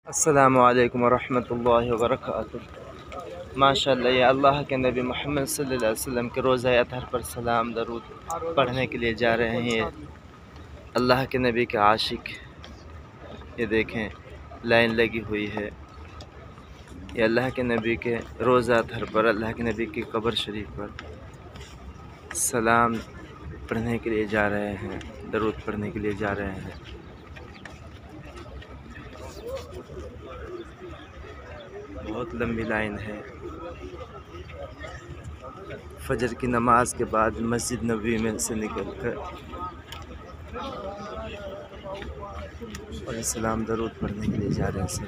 السلام علیکم ورحمۃ اللہ وبرکاتہ۔ ماشاءاللہ یہ اللہ کے نبی محمد صلی اللہ علیہ وسلم کے روزہ اطہر پر سلام درود پڑھنے کے لیے جا رہے ہیں۔ اللہ کے نبی کے عاشق، یہ دیکھیں لائن لگی ہوئی ہے۔ یہ اللہ کے نبی کے روزہ اطہر پر، اللہ کے نبی کی قبر شریف پر سلام پڑھنے کے لیے جا رہے ہیں، درود پڑھنے کے لیے جا رہے ہیں۔ بہت لمبی لائن ہے۔ فجر کی نماز کے بعد مسجد نبوی میں سے نکل کر اور سلام درود پڑھنے کے لیے جا رہے ہیں۔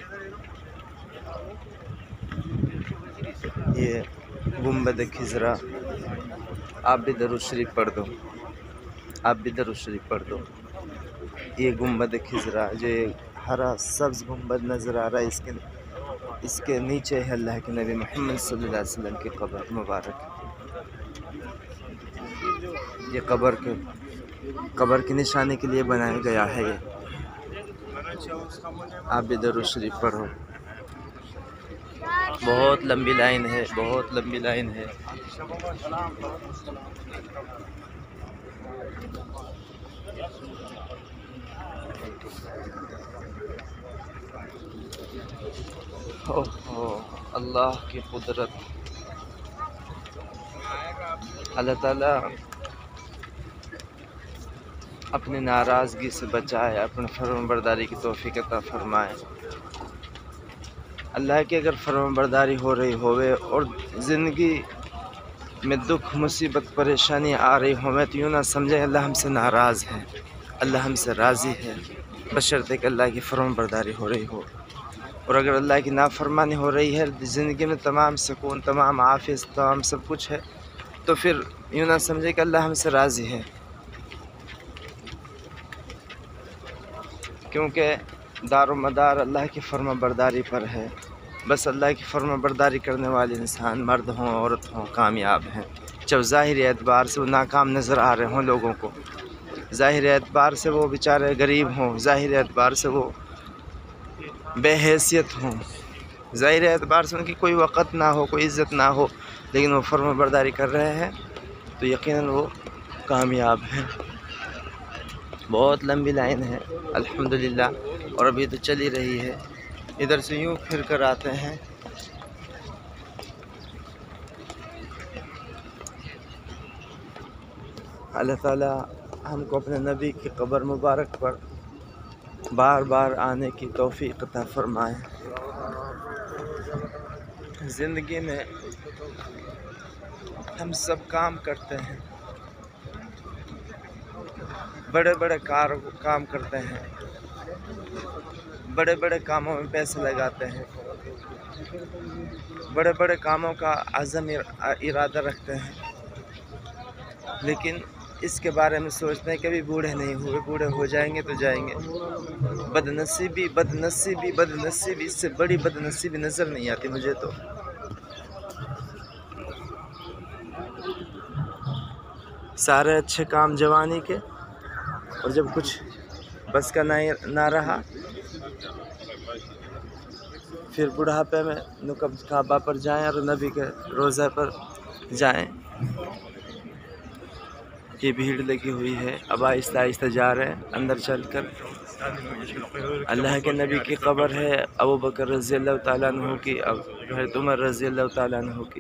یہ گنبد خضرا، آپ بھی درود شریف پڑھ دو، آپ بھی درود شریف پڑھ دو۔ یہ گنبد خضرا جو ہرا سبز گنبد نظر آ رہا ہے، اس کے نیچے ہے اللہ کے نبی محمد صلی اللہ علیہ وسلم کی قبر مبارک۔ یہ قبر کی نشانی کے لیے بنایا گیا ہے۔ یہ آپ بھی درود شریف پڑھو۔ بہت لمبی لائن ہے، بہت لمبی لائن ہے۔ اللہ کی قدرت، اللہ تعالیٰ اپنی ناراضگی سے بچائے، اپنے فرمان برداری کی توفیق عطا فرمائے۔ اللہ کی اگر فرمان برداری ہو رہی ہوئے اور زندگی میں دکھ مصیبت پریشانی آ رہی ہو تو یوں نہ سمجھیں اللہ ہم سے ناراض ہے، اللہ ہم سے راضی ہے، بشرطے کہ اللہ کی فرمان برداری ہو رہی ہو۔ اور اگر اللہ کی نافرمانی ہو رہی ہے، زندگی میں تمام سکون، تمام عافیت، تمام سب کچھ ہے، تو پھر یوں نہ سمجھے کہ اللہ ہم سے راضی ہے، کیونکہ دار و مدار اللہ کی فرما برداری پر ہے۔ بس اللہ کی فرما برداری کرنے والے انسان، مرد ہوں عورت ہوں، کامیاب ہیں۔ جب ظاہری اعتبار سے وہ ناکام نظر آ رہے ہوں لوگوں کو، ظاہری اعتبار سے وہ بیچارے غریب ہوں، ظاہری اعتبار سے وہ بے حیثیت ہوں، ظاہری اعتبار سے ان کی کوئی وقت نہ ہو، کوئی عزت نہ ہو، لیکن وہ فرما برداری کر رہے ہیں تو یقیناً وہ کامیاب ہیں۔ بہت لمبی لائن ہے الحمدللہ، اور ابھی تو چلی رہی ہے۔ ادھر سے یوں پھر کر آتے ہیں۔ اللہ تعالیٰ ہم کو اپنے نبی کی قبر مبارک پر بار بار آنے کی توفیق عطا فرمائے۔ زندگی میں ہم سب کام کرتے ہیں، بڑے بڑے کام کرتے ہیں، بڑے بڑے کاموں میں پیسے لگاتے ہیں، بڑے بڑے کاموں کا عزم ارادہ رکھتے ہیں، لیکن اس کے بارے میں سوچتے ہیں کبھی بوڑھے نہیں ہوئے، بوڑھے ہو جائیں گے تو جائیں گے۔ بدنصیبی بدنصیبی بدنصیبی، اس سے بڑی بدنصیبی نظر نہیں آتی مجھے تو۔ سارے اچھے کام جوانی کے، اور جب کچھ بس کا نہ رہا پھر بڑھاپے میں نقب کعبہ پر جائیں اور نبی کے روزہ پر جائیں۔ یہ بھیڑ لگی ہوئی ہے، اب آہستہ آہستہ جا رہے ہیں اندر چل کر۔ اللہ کے نبی کی قبر ہے، ابوبکر رضی اللہ تعالیٰ عنہ کی، اب حضرت عمر رضی اللہ تعالیٰ عنہ کی۔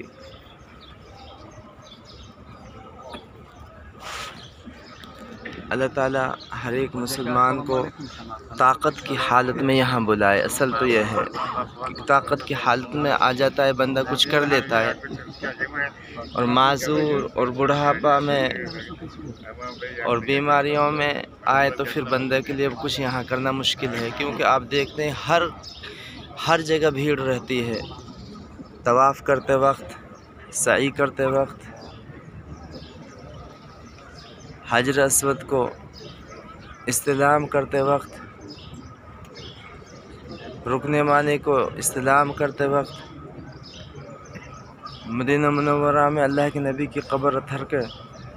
اللہ تعالیٰ ہر ایک مسلمان کو طاقت کی حالت میں یہاں بلائے۔ اصل تو یہ ہے کہ طاقت کی حالت میں آ جاتا ہے بندہ، کچھ کر لیتا ہے، اور معذور اور بڑھاپا میں اور بیماریوں میں آئے تو پھر بندے کے لیے کچھ یہاں کرنا مشکل ہے، کیونکہ آپ دیکھتے ہیں ہر جگہ بھیڑ رہتی ہے۔ طواف کرتے وقت، سعی کرتے وقت، حجر اسود کو استلام کرتے وقت، رکن یمانی کو استلام کرتے وقت، مدینہ منورہ میں اللہ کے نبی کی قبر اطہر کے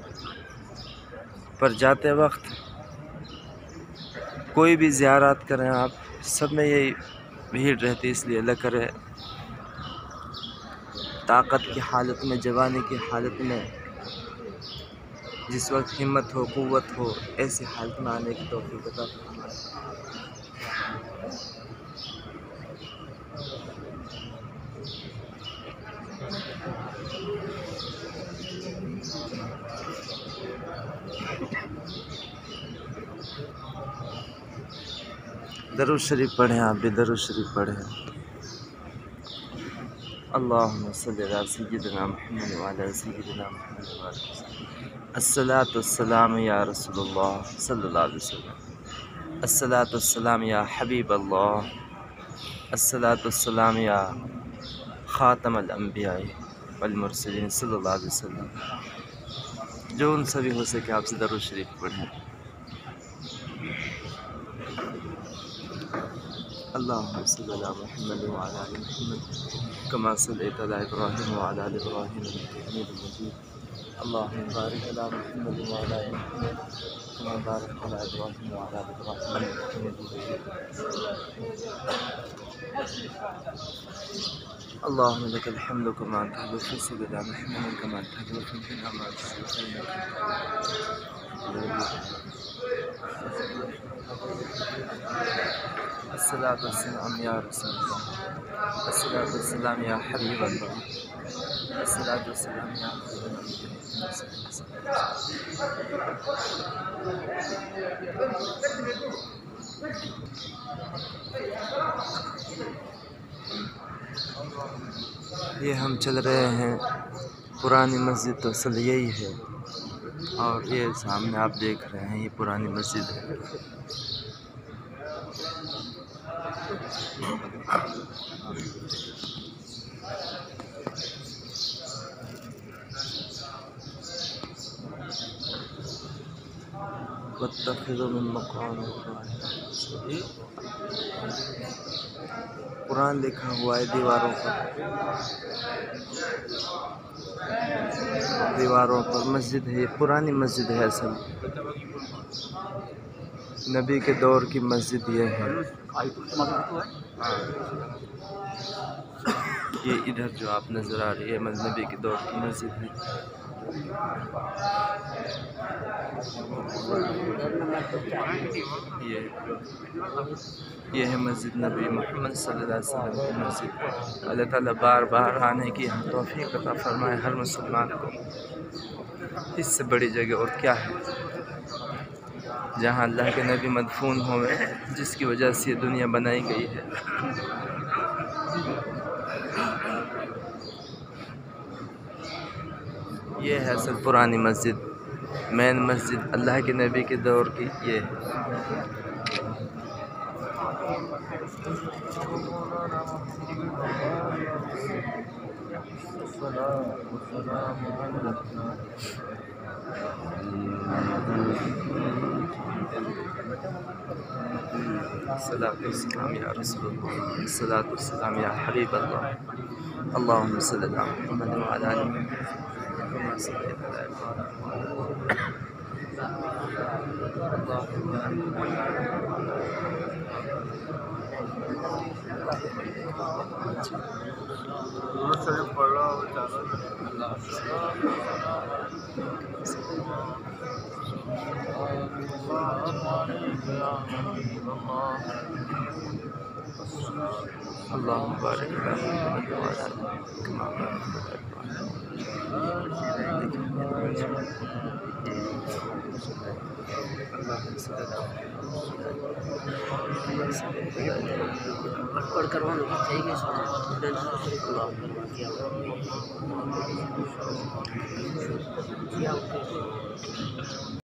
پر جاتے وقت، کوئی بھی زیارات کریں آپ، سب میں یہی بھیڑ رہتی، اس لیے اللہ کرے طاقت کی حالت میں، جوانی کی حالت میں، جس وقت ہمت ہو، قوت ہو، ایسی حالت میں آنے کی توفیق عطا فرمائے۔ درود شریف پڑھیں، آپ بھی درود شریف پڑھیں۔ اللہم صلی علی سیدنا محمد وعلی سیدنا محمد وعلی وسلم۔ الصلاۃ والسلام یا رسول اللہ صلی اللہ علیہ وسلم، الصلاۃ والسلام یا حبیب اللہ، الصلاۃ والسلام یا خاتم الانبیاء والمرسلین صلی اللہ علیہ وسلم۔ جو ان سے بھی ہو سکے آپ سے درود شریف پڑھیں۔ اللہم صلی علی محمد وعلی آل محمد کما صلیت علی ابراہیم وعلی آل ابراہیم انک حمید مجید۔ اللہم بارک علی محمد وعلی آل محمد کما بارکت علی ابراہیم وعلی آل ابراہیم انک حمید مجید۔ اللہم لک الحمد کما تحب فصل علی محمد کما تحب فینا ما تحب الصلاۃ والسلام یا رسول اللہ، الصلاۃ والسلام یا حبیب اللہ، الصلاۃ والسلام یا خیر الانبیاء۔ یہ ہم چل رہے ہیں پرانی مسجد، تو اصل یہی ہے، اور یہ سامنے آپ دیکھ رہے ہیں یہ پرانی مسجد ہے۔ وَاتَّخِذُوا مِن مَّقَامِ إِبْرَاهِيمَ، قرآن لکھا ہوا ہے دیواروں پر، دیواروں پر مسجد ہے، یہ پرانی مسجد ہے اصل، نبی کے دور کی مسجد یہ ہے۔ یہ ادھر جو آپ نظر آ رہی ہے نبی کے دور کی مسجد ہے۔ یہ ہے مسجد نبی محمد صلی اللہ علیہ وسلم کی مسجد۔ اللہ تعالیٰ بار بار آنے کی توفیق عطا فرمائے ہر مسلمان کو۔ اس سے بڑی جگہ اور کیا ہے جہاں اللہ کے نبی مدفون ہوئے، جس کی وجہ سے یہ دنیا بنائی گئی ہے۔ یہ ہے اصل پرانی مسجد، مین مسجد اللہ کے نبی کے دور کی یہ ہے۔ الصلاۃ والسلام یا رسول اللہ، الصلاۃ والسلام یا حبیب اللہ۔ اللہم صلی علی محمد وعلی آل محمد کما صلیت علی اللہم بارک علی محمد وعلی آل محمد کما بارکت علی ابراہیم پڑھ کروانا چاہیے۔